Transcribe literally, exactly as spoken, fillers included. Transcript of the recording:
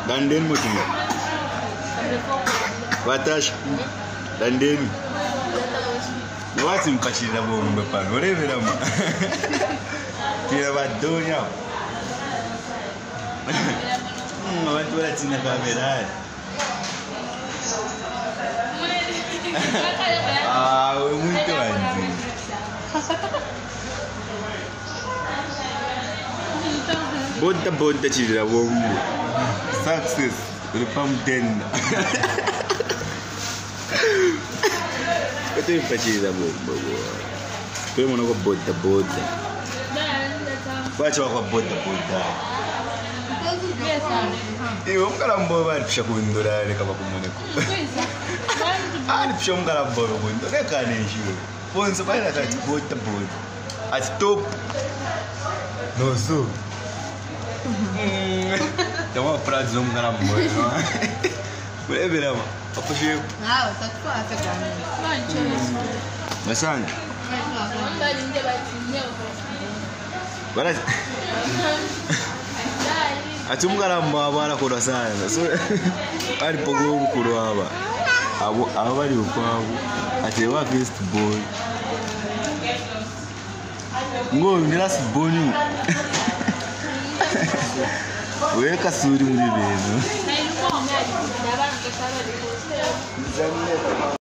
Dan then mutu. Watash. Dan then. What's in chililabombwe pan? Whatever am. Tira badonya. Hmm, watu wala tina kamera. Ah, muito antes. Bota bota chililabombwe. Success. Rupam tenda. Ito yung chililabombwe. Pero mo na ko bota bota. Bacho ako bota bota. Iyo mkalambo bali pisha kundura ne kama kumoneko. Ah, ni pisha mkalambo kundo. Ne kane nshiro. Bonso bali nakati bota bota. At top. No so. Tama prazo mkalambo. Whatever ama. Appreciate. Ah, tá fácil, cara. Masang. Baras. Atumgalamba abana kola sana. So ali pogo bukuru aba. Abo abali ukwabo. Ate wa first boy. Ngo ni last bonu. Weka suri muri beno.